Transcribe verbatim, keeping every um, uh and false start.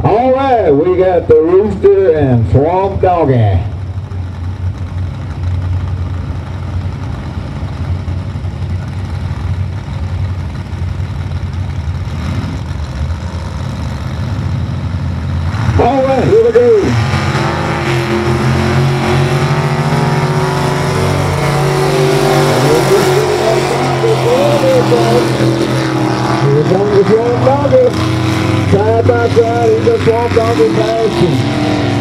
All right, we got the Rooster and Swamp Doggy. All right, here we go. Here comes the Swamp Doggy. Side by side in the Swamp Doggy fashion.